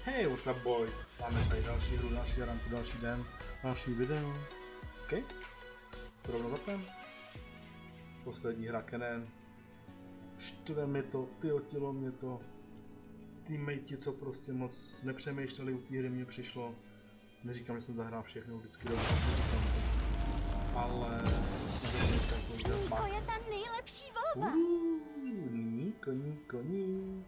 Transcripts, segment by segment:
Hey, what's up boys? Máme tady další hru, další garantu, další den, další video. OK? To rovno zapnem. Poslední hra Kennen. Štve mi to, tyotilo mě to. Teammatey, co prostě moc nepřemýšleli u té hry, mě přišlo. Neříkám, že jsem zahrál všechno, vždycky dobře, neříkám to. Ale... Niko je ta nejlepší volba! Niko.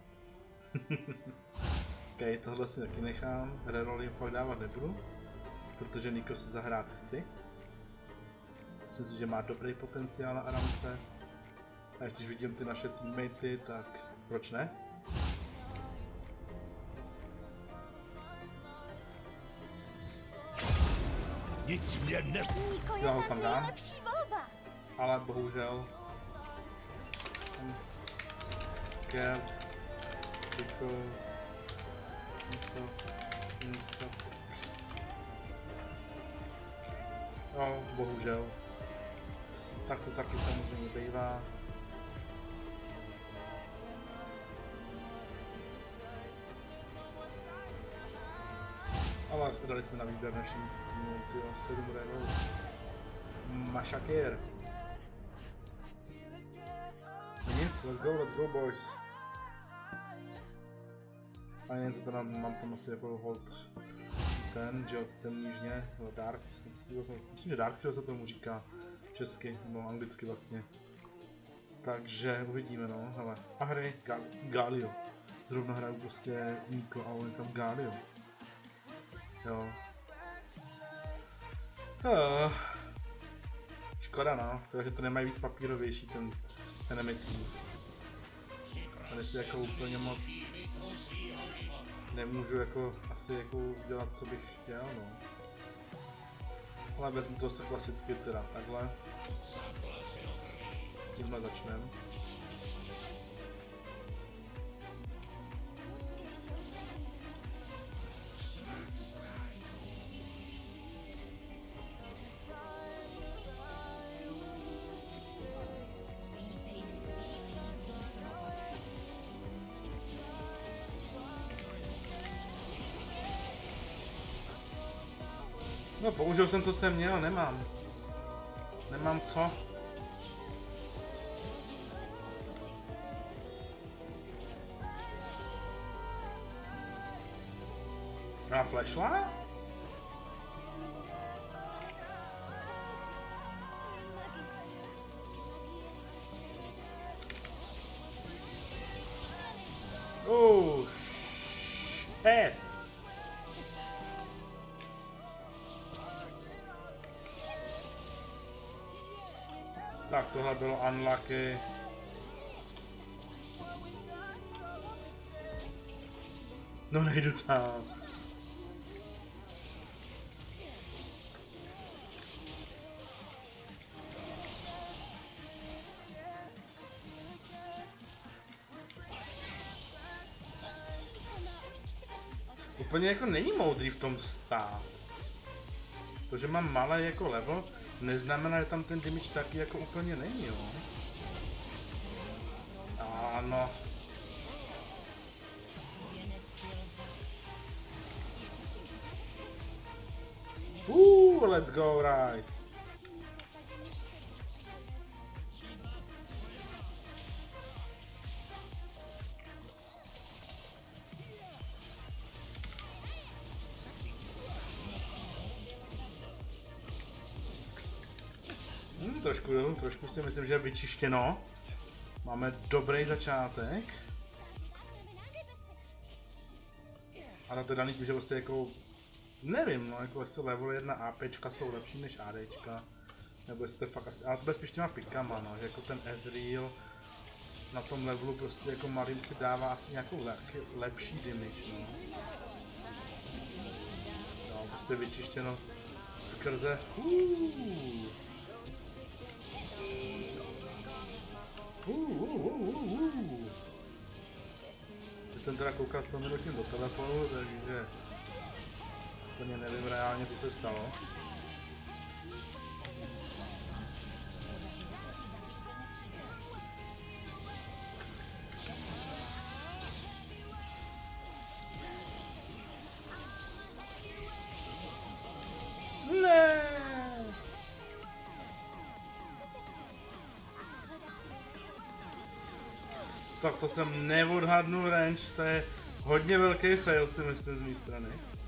OK, tohle si taky nechám, reroll jim fakt dávat nebudu, protože Niko si zahrát chci. Myslím si, že má dobrý potenciál na Aramce. A když vidím ty naše teammatey, tak proč ne? Nic mě ne... Niko Já ho je ta tam dám. nejlepší volba! Ale bohužel... I'm scared because... Místo... No, bohužel. Tak to taky samozřejmě bývá. Ale dali jsme na výběr našim týmu, tyjo, 7 reroll. Mašakér. Nic, let's go boys. A jen teda mám tam asi jako hold ten, že ten nížně, Dark, myslím, že Dark se tomu říká česky, nebo anglicky vlastně. Takže uvidíme no, hele. A hry Galio. Zrovna hraju prostě Niko a on je tam Galio. Jo. Škoda no, takže to nemají víc papírovější ten emitý. Tady si jako úplně moc nemůžu jako asi jako dělat, co bych chtěl, no. Ale vezmu to se klasicky teda, takhle. Tímhle začneme. No použil jsem, co jsem měl, nemám. Nemám co. A flashlight? Oh, shit. Tak tohle bylo unlucky. No nejdu tam. Úplně jako není moudrý v tom stát. To, že mám malé jako level, neznamená, že tam ten damage taky jako úplně není, jo. Ano. Let's go, Rice. Trošku si myslím, že je vyčištěno. Máme dobrý začátek. A na to daný, že vlastně jako... Nevím, no, jako asi level 1 APčka jsou lepší než ADčka. Nebo jestli to fakt asi... Ale to bude spíš těma pikama, no, že jako ten Ezreal na tom levelu prostě jako malým si dává asi nějakou lepší damage, no. No, prostě vyčištěno skrze... Já jsem teda koukal s pominutím do telefonu, takže úplně nevím reálně, co se stalo. Tak to jsem neodhadnul range, to je hodně velký fail, si myslím, z mé strany.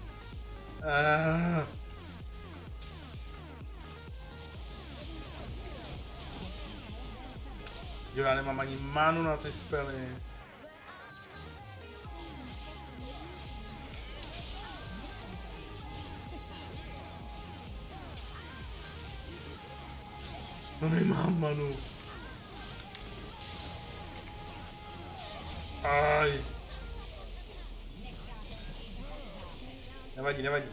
Jo, já nemám ani manu na ty spely. No nemám manu. Aj. Nevadí, nevadí.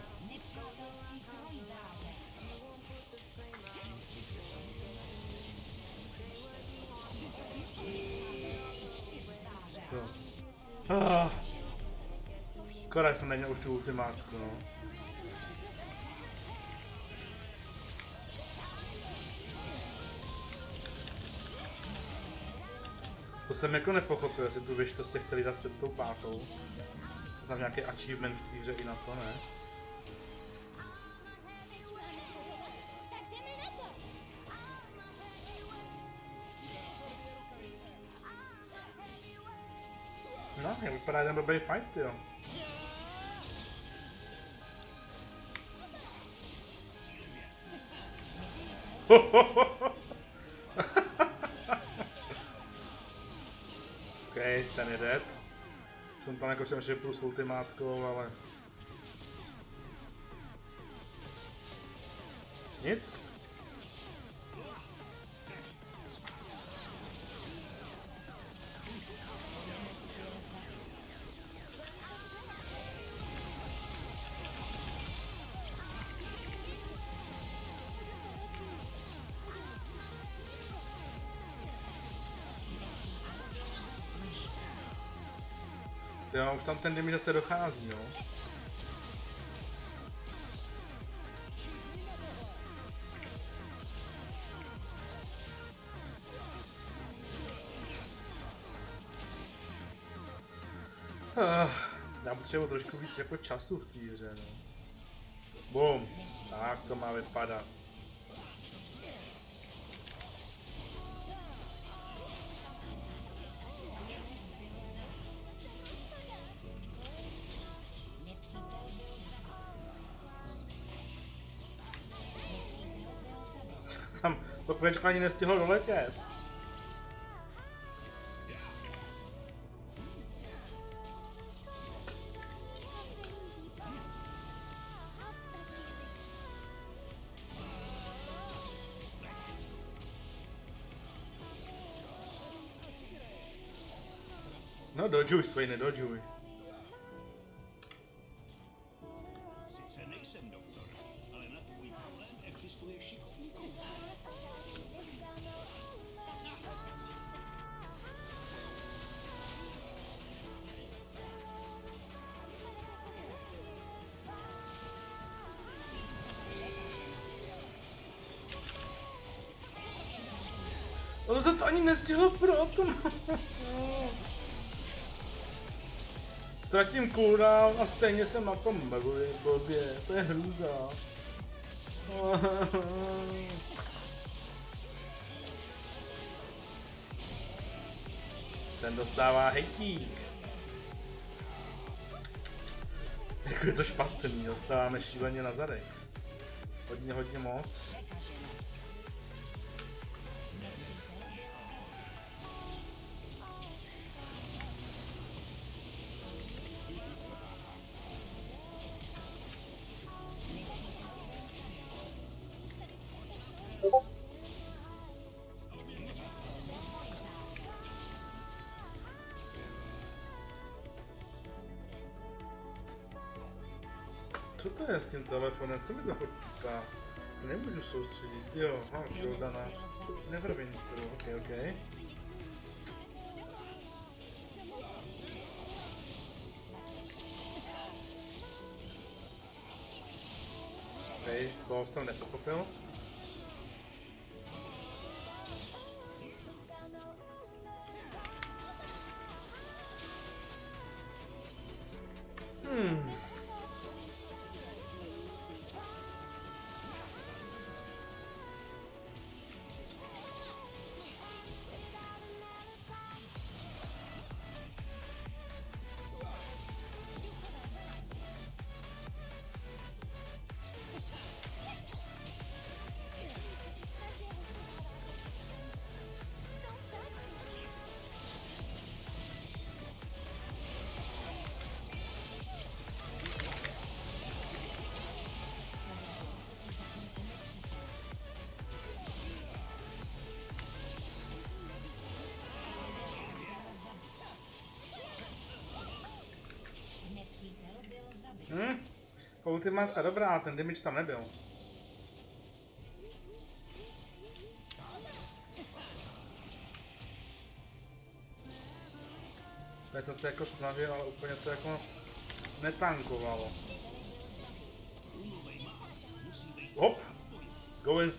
Škoda, jsem neměl už tu ultimátku, no. To jsem jako nepochopil, jestli tu věž to jste chtěli dát před tou pátou. Tam nějaký achievement v té hře i na to, ne? No, jak vypadá ten blbý fight, jo. OK, ten je dead. Jsem tam jako jsem plus ultimátkou, ale... Nic? Jo, už tam ten damage zase dochází, no. Já potřebuji trošku víc jako času v té hře, no. Bum, tak to má vypadat. Tam to kvečko ani nestihlo doletět. No dodžuj, Swaine, dodžuj. Sice nejsem doktor, ale na tvůj problém existuje šikovný kouč. Ale se to ani nestihlo proto. Ztratím cooldown a stejně jsem na tom blbě, to je hrůza. Ten dostává hejtík. Jako je to špatný, dostáváme šíleně na zadek. Hodně moc. Co to je s tím telefonem? Co mi to říká? Se nemůžu soustředit. Jo, mám Jordana. Neverwinter, ok. To jsem nepochopil. Ultimát a dobrá, ten damage tam nebyl. Já jsem se jako snažil, ale úplně to jako netankovalo. Hop! Go in!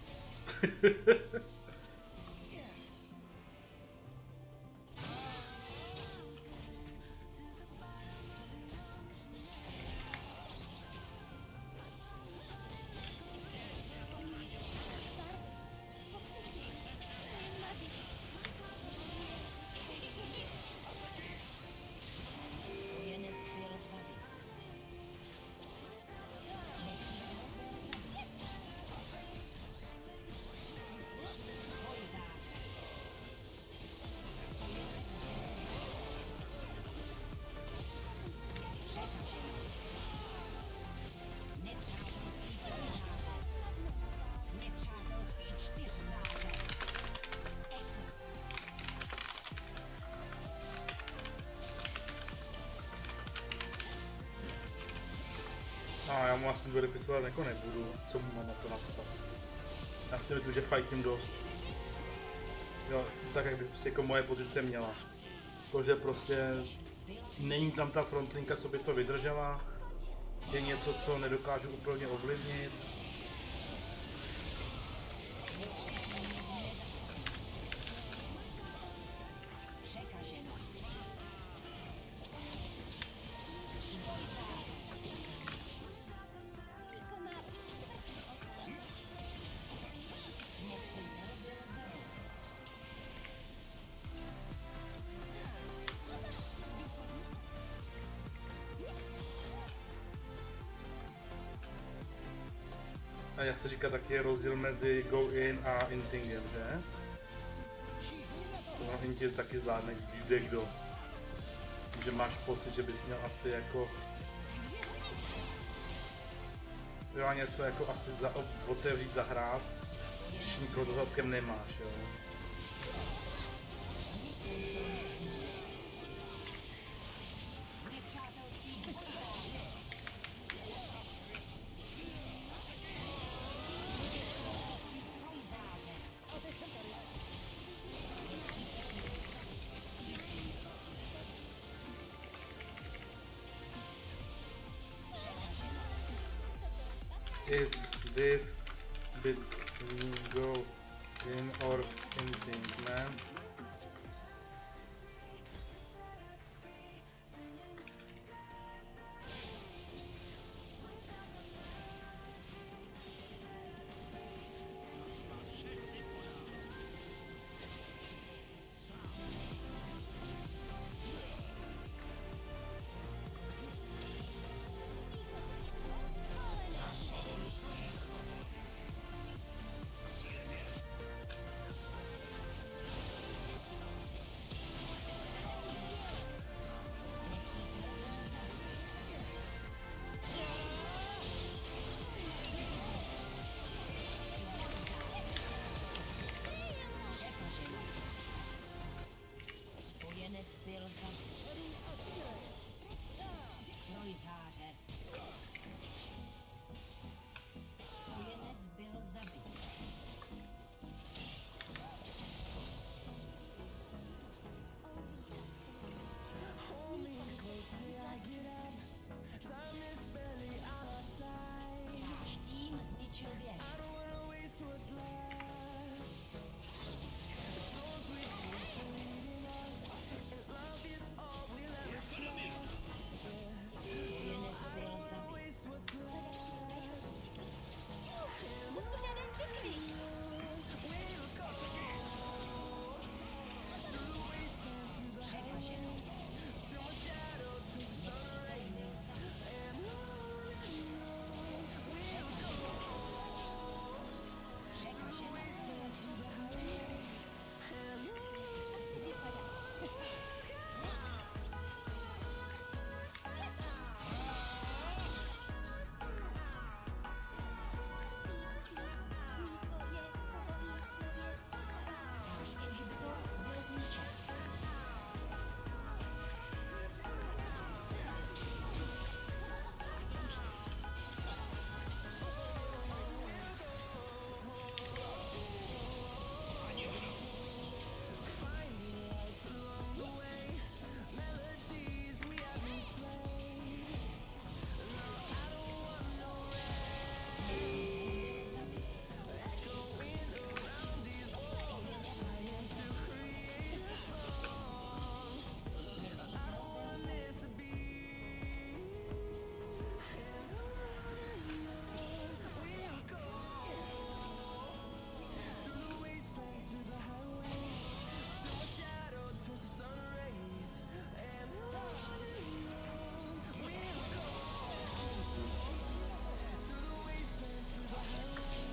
A já mu asi dodepisovat jako nebudu, co mu mám na to napsat. Já si myslím, že fajtím dost. Jo, tak jak by prostě jako moje pozice měla. To, že prostě není tam ta frontlinka, co by to vydržela, je něco, co nedokážu úplně ovlivnit. A jak se říká, taky je rozdíl mezi go in a intingem, že? No, inting taky zvládne kdo. Že máš pocit, že bys měl asi jako... Jo, něco jako asi otevřít, zahrát, když nikoho za zadkem nemáš, jo. It's diff between go in or inting, man.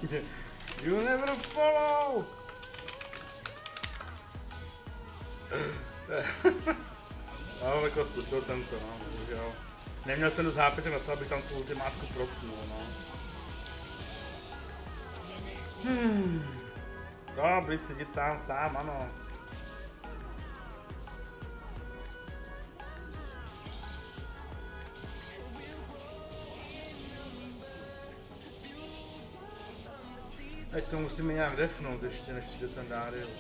You never follow! No, jako zkusil jsem to, no, bohužel. Neměl jsem dost HP na to, abych tam tu ultimátku proknul, no. No, Blitz, jdi tam sám, ano. Teď to musíme nějak defnout ještě, než přijde ten Darius.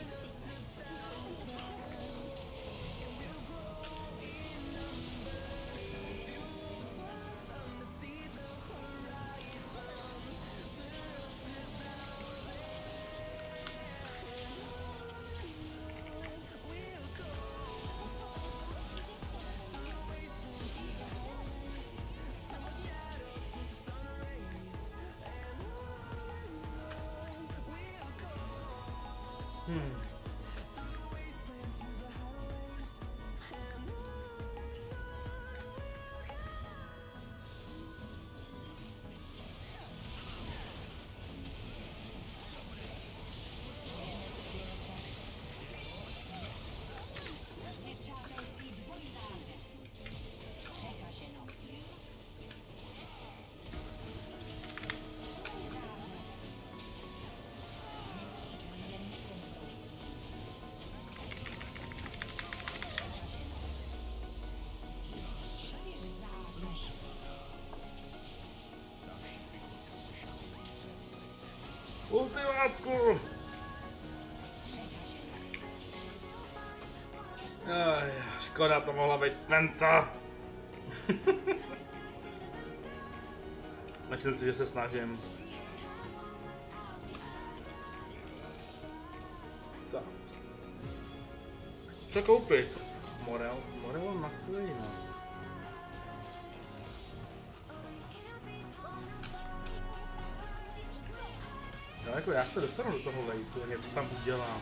Ultimátku! Škoda, to mohla být penta. Myslím si, že se snažím. Tak. Co koupit? Morel masivní, no. No, jako já se dostanu do toho lejtu a něco tam udělám.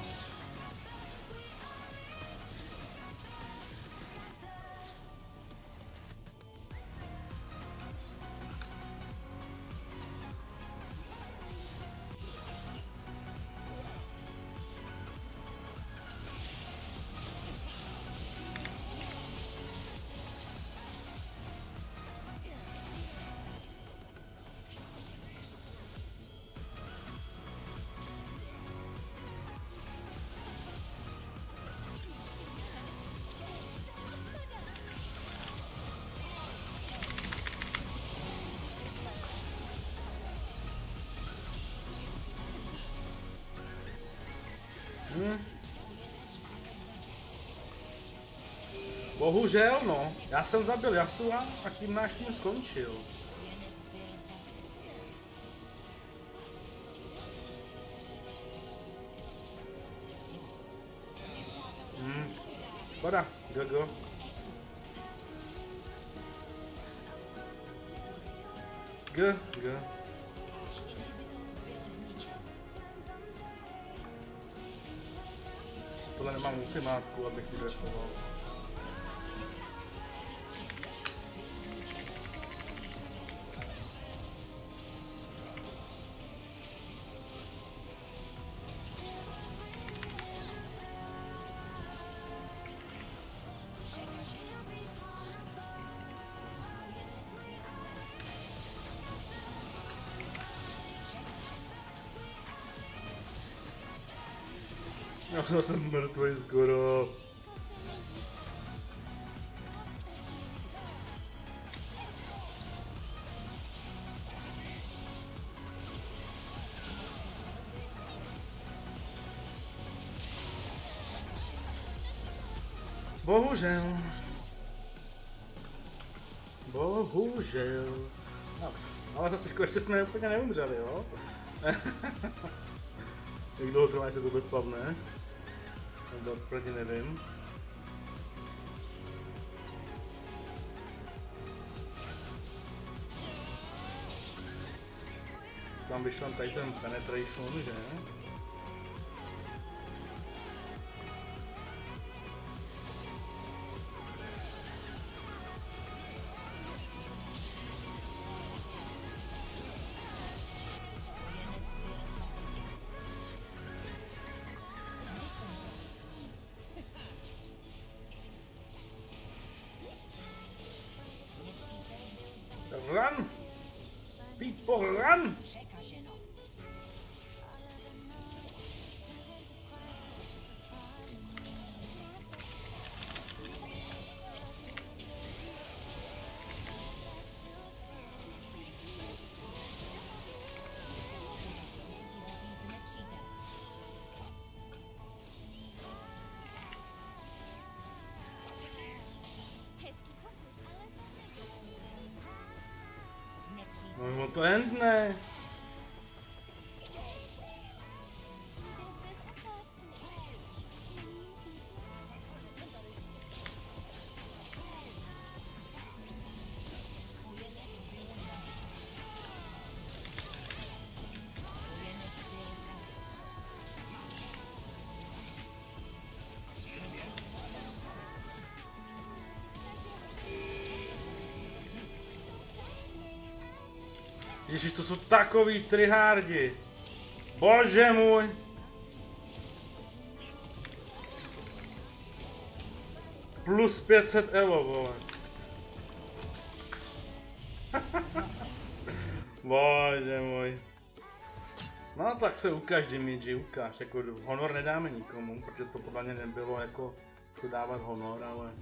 Bohužel, no. Já jsem zabil Yasua a tím náš tým skončil. Škoda, GG. G. Tohle nemám ultimátku, abych ji defoval. Já jsem mrtvý skoro. Bohužel. No, ale zase ještě jsme úplně neumřeli, jo? Jak dlouho trvá, se to vůbec spavne? To úplně nevím. Tam vyšel tady ten penetration, že? run! People run! No to endne. Ježiš, to jsou takový tryhardi. Bože můj. Plus 500 evo, vole. Bože můj. No tak se ukáž, Jimmy, ukáž. Jako honor nedáme nikomu, protože to podle mě nebylo jako co dávat honor, ale...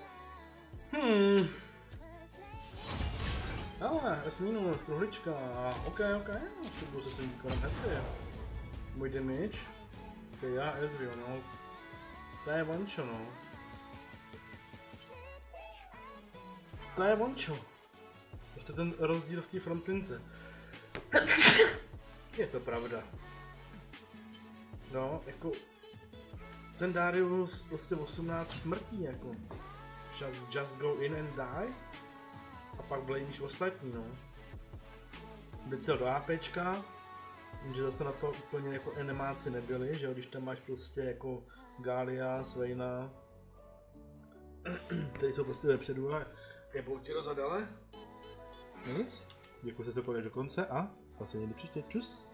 Ale, S-, truhlička, ok, budu se svým výkonem happy. Můj damage, ok, já Ezreal, no. To je vončo, no. To je vončo. Ještě ten rozdíl v té frontlince. Je to pravda. No, jako... Ten Darius prostě 18 smrtí, jako. Just go in and die. A pak bladíš ostatní, no. Vycel do APčka, že zase na to úplně jako enemáci nebyli, že jo, když tam máš prostě jako Gallia, Swaina, který jsou prostě vepředu a jebou ti rozadale. Nic, děkuji, že jste to do konce a zase někdy příště, čus.